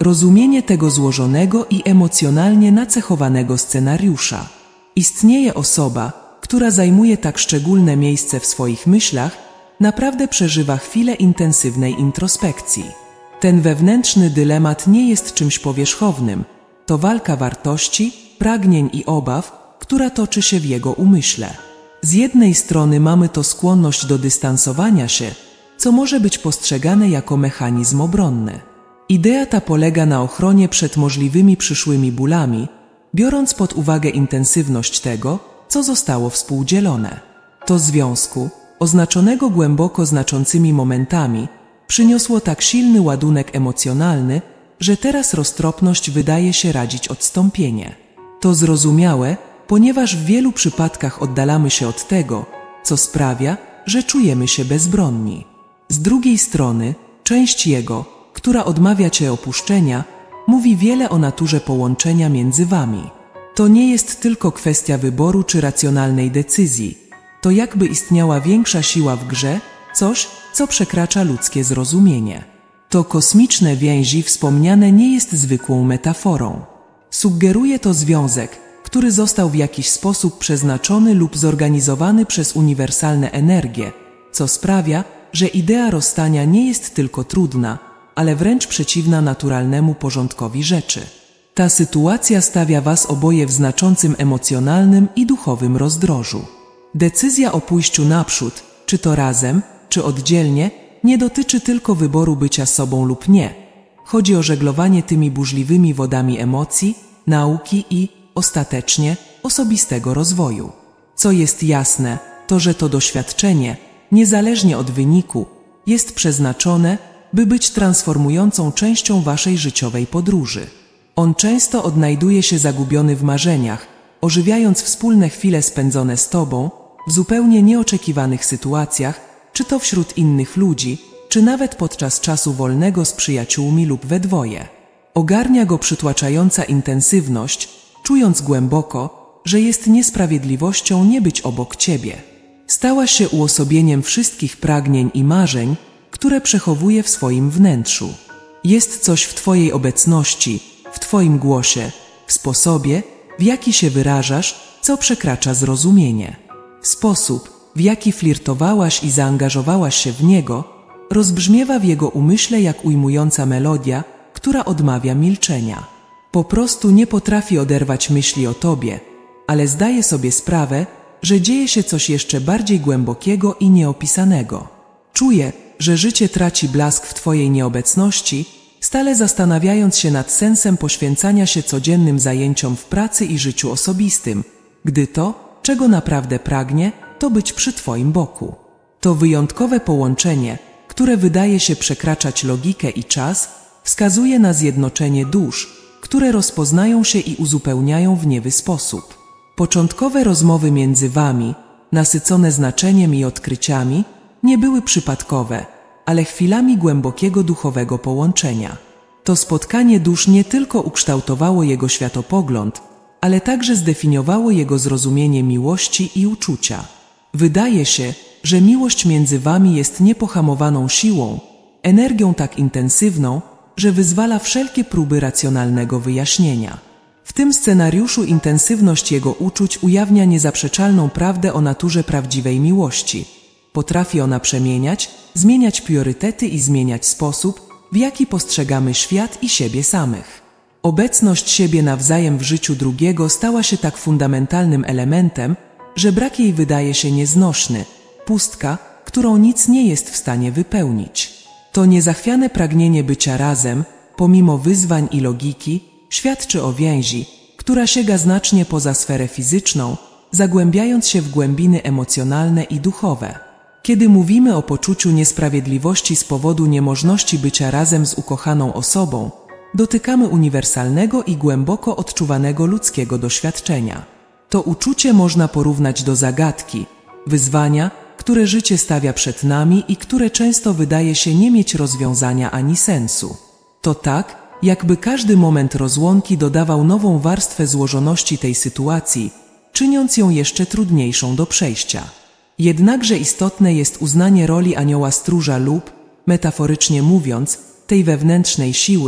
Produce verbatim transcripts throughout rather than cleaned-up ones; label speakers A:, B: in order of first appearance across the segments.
A: Rozumienie tego złożonego i emocjonalnie nacechowanego scenariusza. Istnieje osoba, która zajmuje tak szczególne miejsce w swoich myślach, naprawdę przeżywa chwilę intensywnej introspekcji. Ten wewnętrzny dylemat nie jest czymś powierzchownym, to walka wartości, pragnień i obaw, która toczy się w jego umyśle. Z jednej strony mamy to skłonność do dystansowania się, co może być postrzegane jako mechanizm obronny. Idea ta polega na ochronie przed możliwymi przyszłymi bólami, biorąc pod uwagę intensywność tego, co zostało współdzielone. To związku, oznaczonego głęboko znaczącymi momentami, przyniosło tak silny ładunek emocjonalny, że teraz roztropność wydaje się radzić odstąpienie. To zrozumiałe, ponieważ w wielu przypadkach oddalamy się od tego, co sprawia, że czujemy się bezbronni. Z drugiej strony, część jego, która odmawia cię opuszczenia, mówi wiele o naturze połączenia między wami. To nie jest tylko kwestia wyboru czy racjonalnej decyzji. To jakby istniała większa siła w grze, coś, co przekracza ludzkie zrozumienie. To kosmiczne więzi wspomniane nie jest zwykłą metaforą. Sugeruje to związek, który został w jakiś sposób przeznaczony lub zorganizowany przez uniwersalne energie, co sprawia, że idea rozstania nie jest tylko trudna, ale wręcz przeciwna naturalnemu porządkowi rzeczy. Ta sytuacja stawia was oboje w znaczącym emocjonalnym i duchowym rozdrożu. Decyzja o pójściu naprzód, czy to razem, czy oddzielnie, nie dotyczy tylko wyboru bycia sobą lub nie. Chodzi o żeglowanie tymi burzliwymi wodami emocji, nauki i, ostatecznie, osobistego rozwoju. Co jest jasne, to że to doświadczenie, niezależnie od wyniku, jest przeznaczone, by być transformującą częścią waszej życiowej podróży. On często odnajduje się zagubiony w marzeniach, ożywiając wspólne chwile spędzone z tobą, w zupełnie nieoczekiwanych sytuacjach, czy to wśród innych ludzi, czy nawet podczas czasu wolnego z przyjaciółmi lub we dwoje. Ogarnia go przytłaczająca intensywność, czując głęboko, że jest niesprawiedliwością nie być obok ciebie. Stałaś się uosobieniem wszystkich pragnień i marzeń, które przechowuje w swoim wnętrzu. Jest coś w twojej obecności, w twoim głosie, w sposobie, w jaki się wyrażasz, co przekracza zrozumienie. Sposób, w jaki flirtowałaś i zaangażowałaś się w niego, rozbrzmiewa w jego umyśle jak ujmująca melodia, która odmawia milczenia. Po prostu nie potrafi oderwać myśli o tobie, ale zdaje sobie sprawę, że dzieje się coś jeszcze bardziej głębokiego i nieopisanego. Czuje, że życie traci blask w twojej nieobecności, stale zastanawiając się nad sensem poświęcania się codziennym zajęciom w pracy i życiu osobistym, gdy to, czego naprawdę pragnie, to być przy twoim boku. To wyjątkowe połączenie, które wydaje się przekraczać logikę i czas, wskazuje na zjednoczenie dusz, które rozpoznają się i uzupełniają w niewy sposób. Początkowe rozmowy między wami, nasycone znaczeniem i odkryciami, nie były przypadkowe, ale chwilami głębokiego duchowego połączenia. To spotkanie dusz nie tylko ukształtowało jego światopogląd, ale także zdefiniowało jego zrozumienie miłości i uczucia. Wydaje się, że miłość między wami jest niepohamowaną siłą, energią tak intensywną, że wyzwala wszelkie próby racjonalnego wyjaśnienia. W tym scenariuszu intensywność jego uczuć ujawnia niezaprzeczalną prawdę o naturze prawdziwej miłości. Potrafi ona przemieniać, zmieniać priorytety i zmieniać sposób, w jaki postrzegamy świat i siebie samych. Obecność siebie nawzajem w życiu drugiego stała się tak fundamentalnym elementem, że brak jej wydaje się nieznośny, pustka, którą nic nie jest w stanie wypełnić. To niezachwiane pragnienie bycia razem, pomimo wyzwań i logiki, świadczy o więzi, która sięga znacznie poza sferę fizyczną, zagłębiając się w głębiny emocjonalne i duchowe. Kiedy mówimy o poczuciu niesprawiedliwości z powodu niemożności bycia razem z ukochaną osobą, dotykamy uniwersalnego i głęboko odczuwanego ludzkiego doświadczenia. To uczucie można porównać do zagadki, wyzwania, które życie stawia przed nami i które często wydaje się nie mieć rozwiązania ani sensu. To tak, jakby każdy moment rozłąki dodawał nową warstwę złożoności tej sytuacji, czyniąc ją jeszcze trudniejszą do przejścia. Jednakże istotne jest uznanie roli anioła stróża lub, metaforycznie mówiąc, tej wewnętrznej siły,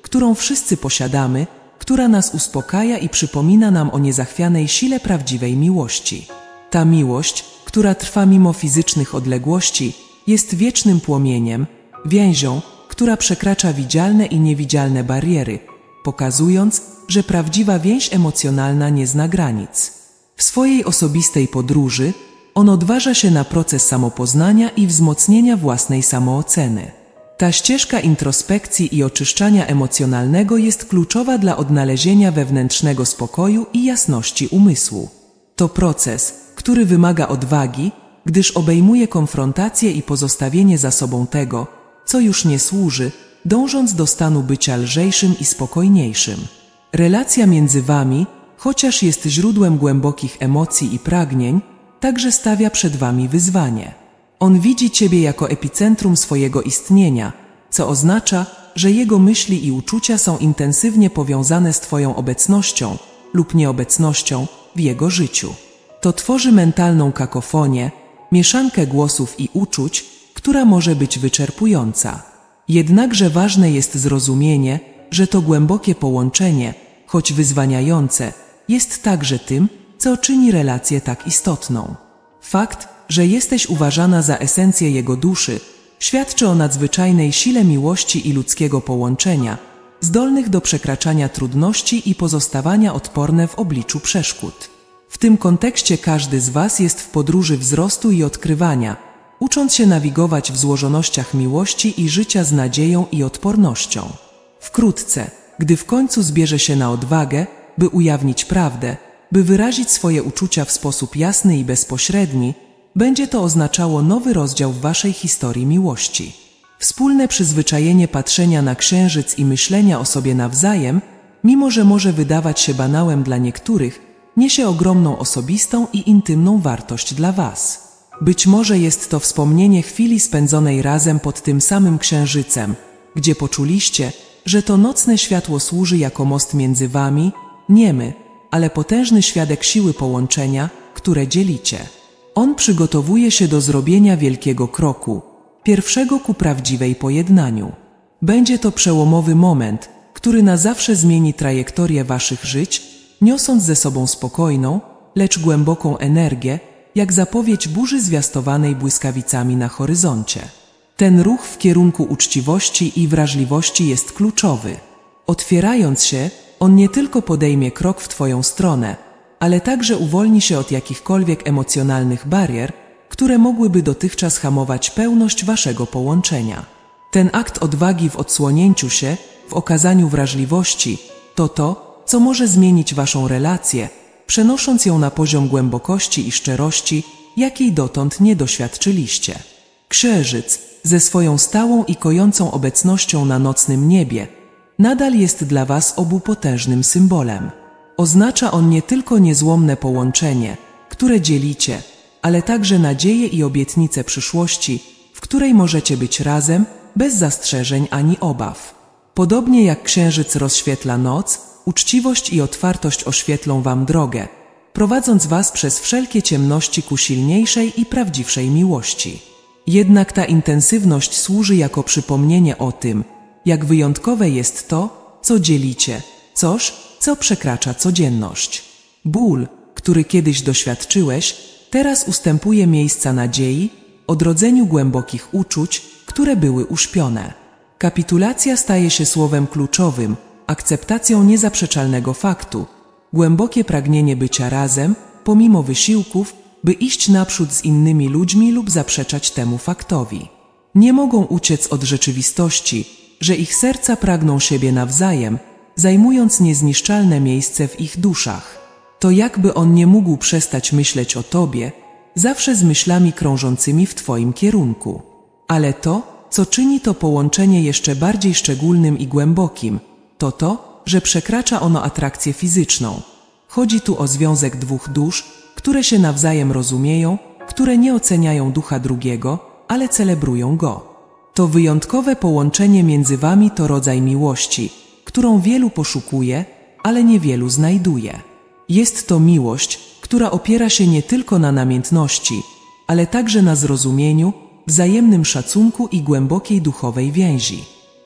A: którą wszyscy posiadamy, która nas uspokaja i przypomina nam o niezachwianej sile prawdziwej miłości. Ta miłość, która trwa mimo fizycznych odległości, jest wiecznym płomieniem, więzią, która przekracza widzialne i niewidzialne bariery, pokazując, że prawdziwa więź emocjonalna nie zna granic. W swojej osobistej podróży on odważa się na proces samopoznania i wzmocnienia własnej samooceny. Ta ścieżka introspekcji i oczyszczania emocjonalnego jest kluczowa dla odnalezienia wewnętrznego spokoju i jasności umysłu. To proces, który wymaga odwagi, gdyż obejmuje konfrontację i pozostawienie za sobą tego, co już nie służy, dążąc do stanu bycia lżejszym i spokojniejszym. Relacja między wami, chociaż jest źródłem głębokich emocji i pragnień, także stawia przed wami wyzwanie. On widzi ciebie jako epicentrum swojego istnienia, co oznacza, że jego myśli i uczucia są intensywnie powiązane z twoją obecnością lub nieobecnością w jego życiu. To tworzy mentalną kakofonię, mieszankę głosów i uczuć, która może być wyczerpująca. Jednakże ważne jest zrozumienie, że to głębokie połączenie, choć wyzwaniające, jest także tym, co czyni relację tak istotną. Fakt, że jesteś uważana za esencję jego duszy, świadczy o nadzwyczajnej sile miłości i ludzkiego połączenia, zdolnych do przekraczania trudności i pozostawania odporne w obliczu przeszkód. W tym kontekście każdy z was jest w podróży wzrostu i odkrywania, ucząc się nawigować w złożonościach miłości i życia z nadzieją i odpornością. Wkrótce, gdy w końcu zbierze się na odwagę, by ujawnić prawdę, by wyrazić swoje uczucia w sposób jasny i bezpośredni, będzie to oznaczało nowy rozdział w waszej historii miłości. Wspólne przyzwyczajenie patrzenia na księżyc i myślenia o sobie nawzajem, mimo że może wydawać się banałem dla niektórych, niesie ogromną osobistą i intymną wartość dla was. Być może jest to wspomnienie chwili spędzonej razem pod tym samym księżycem, gdzie poczuliście, że to nocne światło służy jako most między wami, niemy, ale potężny świadek siły połączenia, które dzielicie. On przygotowuje się do zrobienia wielkiego kroku, pierwszego ku prawdziwej pojednaniu. Będzie to przełomowy moment, który na zawsze zmieni trajektorię waszych żyć, niosąc ze sobą spokojną, lecz głęboką energię, jak zapowiedź burzy zwiastowanej błyskawicami na horyzoncie. Ten ruch w kierunku uczciwości i wrażliwości jest kluczowy. Otwierając się, on nie tylko podejmie krok w twoją stronę, ale także uwolni się od jakichkolwiek emocjonalnych barier, które mogłyby dotychczas hamować pełność waszego połączenia. Ten akt odwagi w odsłonięciu się, w okazaniu wrażliwości, to to, co może zmienić waszą relację, przenosząc ją na poziom głębokości i szczerości, jakiej dotąd nie doświadczyliście. Księżyc, ze swoją stałą i kojącą obecnością na nocnym niebie, nadal jest dla was obu potężnym symbolem. Oznacza on nie tylko niezłomne połączenie, które dzielicie, ale także nadzieję i obietnicę przyszłości, w której możecie być razem, bez zastrzeżeń ani obaw. Podobnie jak księżyc rozświetla noc, uczciwość i otwartość oświetlą wam drogę, prowadząc was przez wszelkie ciemności ku silniejszej i prawdziwszej miłości. Jednak ta intensywność służy jako przypomnienie o tym, jak wyjątkowe jest to, co dzielicie, coś, co przekracza codzienność. Ból, który kiedyś doświadczyłeś, teraz ustępuje miejsca nadziei, odrodzeniu głębokich uczuć, które były uśpione. Kapitulacja staje się słowem kluczowym, akceptacją niezaprzeczalnego faktu, głębokie pragnienie bycia razem, pomimo wysiłków, by iść naprzód z innymi ludźmi lub zaprzeczać temu faktowi. Nie mogą uciec od rzeczywistości, że ich serca pragną siebie nawzajem, zajmując niezniszczalne miejsce w ich duszach. To jakby on nie mógł przestać myśleć o tobie, zawsze z myślami krążącymi w twoim kierunku. Ale to, co czyni to połączenie jeszcze bardziej szczególnym i głębokim, to to, że przekracza ono atrakcję fizyczną. Chodzi tu o związek dwóch dusz, które się nawzajem rozumieją, które nie oceniają ducha drugiego, ale celebrują go. To wyjątkowe połączenie między wami to rodzaj miłości, którą wielu poszukuje, ale niewielu znajduje. Jest to miłość, która opiera się nie tylko na namiętności, ale także na zrozumieniu, wzajemnym szacunku i głębokiej duchowej więzi.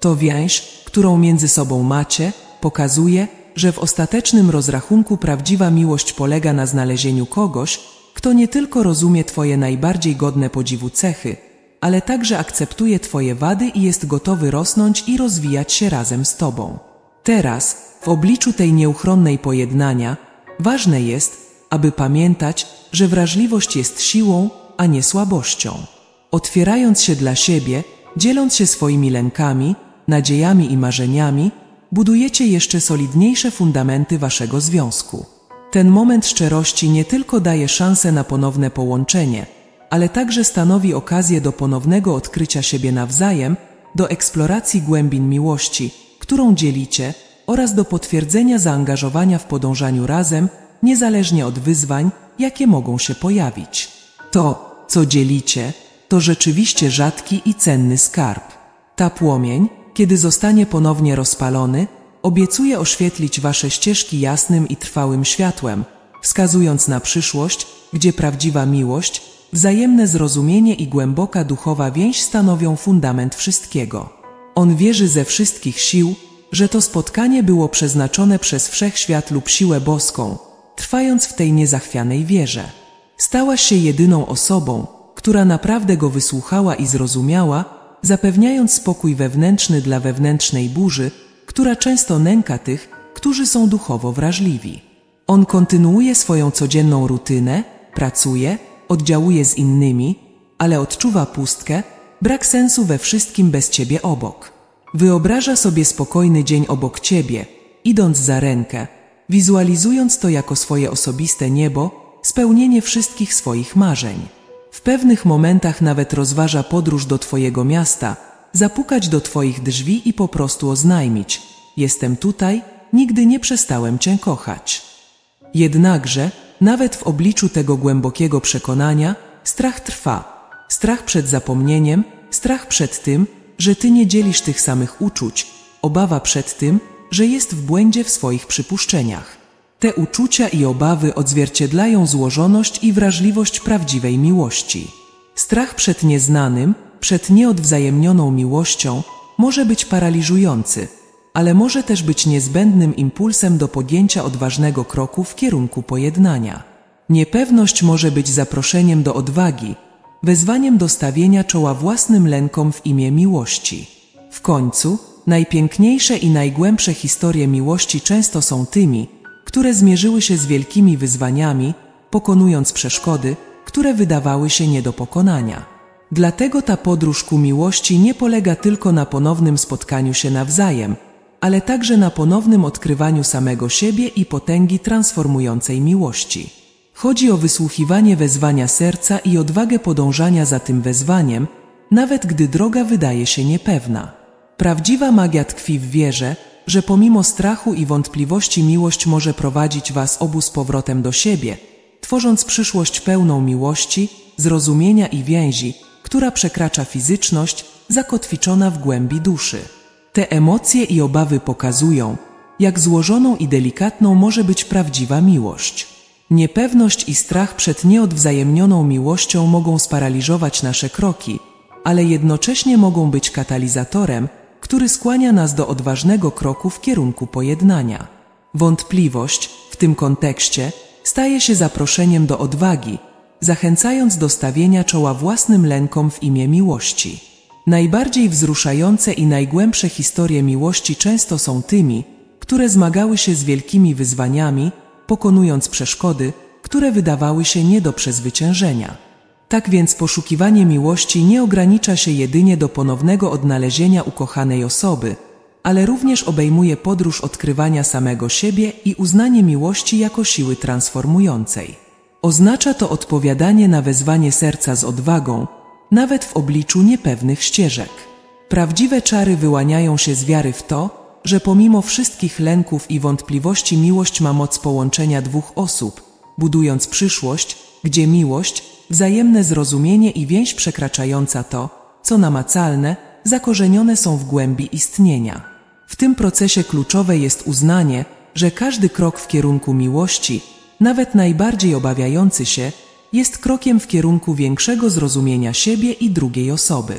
A: To więź, którą między sobą macie, pokazuje, że w ostatecznym rozrachunku prawdziwa miłość polega na znalezieniu kogoś, kto nie tylko rozumie Twoje najbardziej godne podziwu cechy, ale także akceptuje Twoje wady i jest gotowy rosnąć i rozwijać się razem z Tobą. Teraz, w obliczu tej nieuchronnej pojednania, ważne jest, aby pamiętać, że wrażliwość jest siłą, a nie słabością. Otwierając się dla siebie, dzieląc się swoimi lękami, nadziejami i marzeniami, budujecie jeszcze solidniejsze fundamenty Waszego związku. Ten moment szczerości nie tylko daje szansę na ponowne połączenie, ale także stanowi okazję do ponownego odkrycia siebie nawzajem, do eksploracji głębin miłości, którą dzielicie, oraz do potwierdzenia zaangażowania w podążaniu razem, niezależnie od wyzwań, jakie mogą się pojawić. To, co dzielicie, to rzeczywiście rzadki i cenny skarb. Ta płomień, kiedy zostanie ponownie rozpalony, obiecuje oświetlić Wasze ścieżki jasnym i trwałym światłem, wskazując na przyszłość, gdzie prawdziwa miłość, wzajemne zrozumienie i głęboka duchowa więź stanowią fundament wszystkiego. On wierzy ze wszystkich sił, że to spotkanie było przeznaczone przez Wszechświat lub siłę boską, trwając w tej niezachwianej wierze. Stałaś się jedyną osobą, która naprawdę go wysłuchała i zrozumiała, zapewniając spokój wewnętrzny dla wewnętrznej burzy, która często nęka tych, którzy są duchowo wrażliwi. On kontynuuje swoją codzienną rutynę, pracuje, oddziałuje z innymi, ale odczuwa pustkę, brak sensu we wszystkim bez Ciebie obok. Wyobraża sobie spokojny dzień obok Ciebie, idąc za rękę, wizualizując to jako swoje osobiste niebo, spełnienie wszystkich swoich marzeń. W pewnych momentach nawet rozważa podróż do Twojego miasta, zapukać do Twoich drzwi i po prostu oznajmić: jestem tutaj, nigdy nie przestałem Cię kochać. Jednakże, nawet w obliczu tego głębokiego przekonania, strach trwa. Strach przed zapomnieniem, strach przed tym, że Ty nie dzielisz tych samych uczuć, obawa przed tym, że jest w błędzie w swoich przypuszczeniach. Te uczucia i obawy odzwierciedlają złożoność i wrażliwość prawdziwej miłości. Strach przed nieznanym, przed nieodwzajemnioną miłością może być paraliżujący, ale może też być niezbędnym impulsem do podjęcia odważnego kroku w kierunku pojednania. Niepewność może być zaproszeniem do odwagi, wezwaniem do stawienia czoła własnym lękom w imię miłości. W końcu, najpiękniejsze i najgłębsze historie miłości często są tymi, które zmierzyły się z wielkimi wyzwaniami, pokonując przeszkody, które wydawały się nie do pokonania. Dlatego ta podróż ku miłości nie polega tylko na ponownym spotkaniu się nawzajem, ale także na ponownym odkrywaniu samego siebie i potęgi transformującej miłości. Chodzi o wysłuchiwanie wezwania serca i odwagę podążania za tym wezwaniem, nawet gdy droga wydaje się niepewna. Prawdziwa magia tkwi w wierze, że pomimo strachu i wątpliwości miłość może prowadzić Was obu z powrotem do siebie, tworząc przyszłość pełną miłości, zrozumienia i więzi, która przekracza fizyczność, zakotwiczona w głębi duszy. Te emocje i obawy pokazują, jak złożoną i delikatną może być prawdziwa miłość. Niepewność i strach przed nieodwzajemnioną miłością mogą sparaliżować nasze kroki, ale jednocześnie mogą być katalizatorem, który skłania nas do odważnego kroku w kierunku pojednania. Wątpliwość, w tym kontekście, staje się zaproszeniem do odwagi, zachęcając do stawienia czoła własnym lękom w imię miłości. Najbardziej wzruszające i najgłębsze historie miłości często są tymi, które zmagały się z wielkimi wyzwaniami, pokonując przeszkody, które wydawały się nie do przezwyciężenia. Tak więc poszukiwanie miłości nie ogranicza się jedynie do ponownego odnalezienia ukochanej osoby, ale również obejmuje podróż odkrywania samego siebie i uznanie miłości jako siły transformującej. Oznacza to odpowiadanie na wezwanie serca z odwagą, nawet w obliczu niepewnych ścieżek. Prawdziwe czary wyłaniają się z wiary w to, że pomimo wszystkich lęków i wątpliwości miłość ma moc połączenia dwóch osób, budując przyszłość, gdzie miłość, wzajemne zrozumienie i więź przekraczająca to, co namacalne, zakorzenione są w głębi istnienia. W tym procesie kluczowe jest uznanie, że każdy krok w kierunku miłości, nawet najbardziej obawiający się, jest krokiem w kierunku większego zrozumienia siebie i drugiej osoby.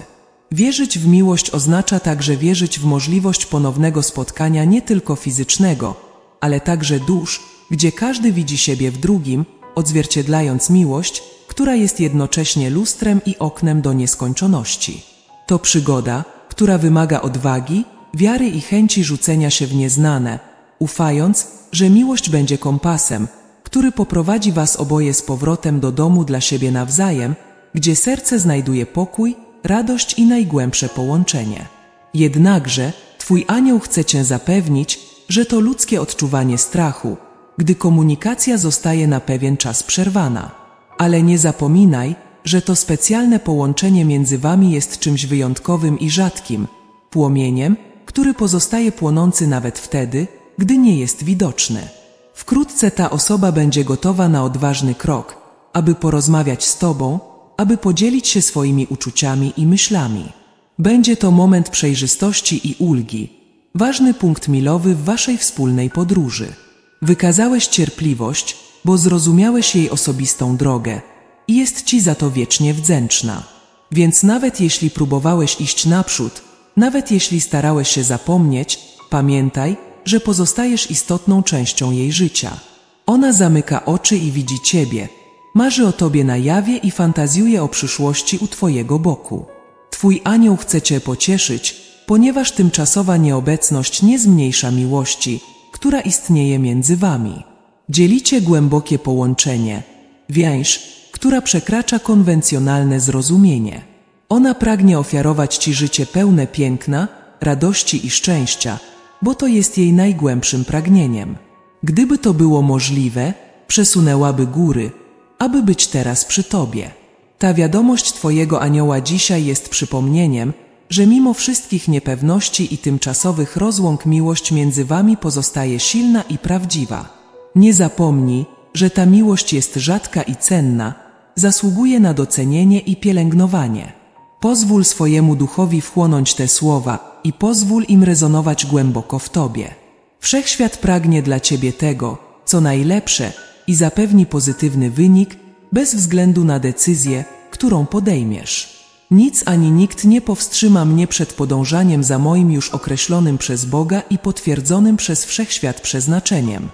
A: Wierzyć w miłość oznacza także wierzyć w możliwość ponownego spotkania nie tylko fizycznego, ale także dusz, gdzie każdy widzi siebie w drugim, odzwierciedlając miłość, która jest jednocześnie lustrem i oknem do nieskończoności. To przygoda, która wymaga odwagi, wiary i chęci rzucenia się w nieznane, ufając, że miłość będzie kompasem, który poprowadzi was oboje z powrotem do domu dla siebie nawzajem, gdzie serce znajduje pokój, radość i najgłębsze połączenie. Jednakże twój anioł chce cię zapewnić, że to ludzkie odczuwanie strachu, gdy komunikacja zostaje na pewien czas przerwana. Ale nie zapominaj, że to specjalne połączenie między wami jest czymś wyjątkowym i rzadkim, płomieniem, który pozostaje płonący nawet wtedy, gdy nie jest widoczny. Wkrótce ta osoba będzie gotowa na odważny krok, aby porozmawiać z tobą, aby podzielić się swoimi uczuciami i myślami. Będzie to moment przejrzystości i ulgi, ważny punkt milowy w waszej wspólnej podróży. Wykazałeś cierpliwość, bo zrozumiałeś jej osobistą drogę i jest ci za to wiecznie wdzięczna. Więc nawet jeśli próbowałeś iść naprzód, nawet jeśli starałeś się zapomnieć, pamiętaj, że pozostajesz istotną częścią jej życia. Ona zamyka oczy i widzi ciebie, marzy o tobie na jawie i fantazjuje o przyszłości u twojego boku. Twój anioł chce cię pocieszyć, ponieważ tymczasowa nieobecność nie zmniejsza miłości, która istnieje między wami. Dzielicie głębokie połączenie, więź, która przekracza konwencjonalne zrozumienie. Ona pragnie ofiarować ci życie pełne piękna, radości i szczęścia, bo to jest jej najgłębszym pragnieniem. Gdyby to było możliwe, przesunęłaby góry, aby być teraz przy tobie. Ta wiadomość twojego anioła dzisiaj jest przypomnieniem, że mimo wszystkich niepewności i tymczasowych rozłąk miłość między wami pozostaje silna i prawdziwa. Nie zapomnij, że ta miłość jest rzadka i cenna, zasługuje na docenienie i pielęgnowanie. Pozwól swojemu duchowi wchłonąć te słowa i pozwól im rezonować głęboko w tobie. Wszechświat pragnie dla ciebie tego, co najlepsze i zapewni pozytywny wynik bez względu na decyzję, którą podejmiesz. Nic ani nikt nie powstrzyma mnie przed podążaniem za moim już określonym przez Boga i potwierdzonym przez Wszechświat przeznaczeniem.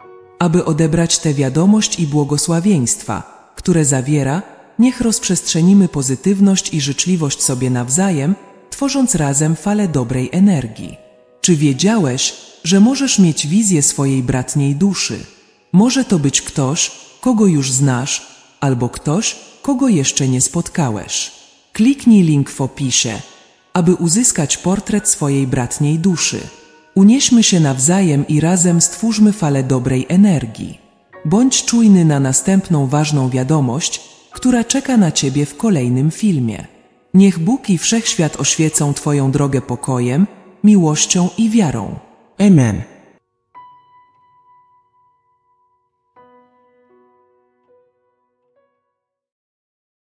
A: Aby odebrać tę wiadomość i błogosławieństwa, które zawiera, niech rozprzestrzenimy pozytywność i życzliwość sobie nawzajem, tworząc razem falę dobrej energii. Czy wiedziałeś, że możesz mieć wizję swojej bratniej duszy? Może to być ktoś, kogo już znasz, albo ktoś, kogo jeszcze nie spotkałeś. Kliknij link w opisie, aby uzyskać portret swojej bratniej duszy. Unieśmy się nawzajem i razem stwórzmy falę dobrej energii. Bądź czujny na następną ważną wiadomość, która czeka na ciebie w kolejnym filmie. Niech Bóg i Wszechświat oświecą twoją drogę pokojem, miłością i wiarą.
B: Amen.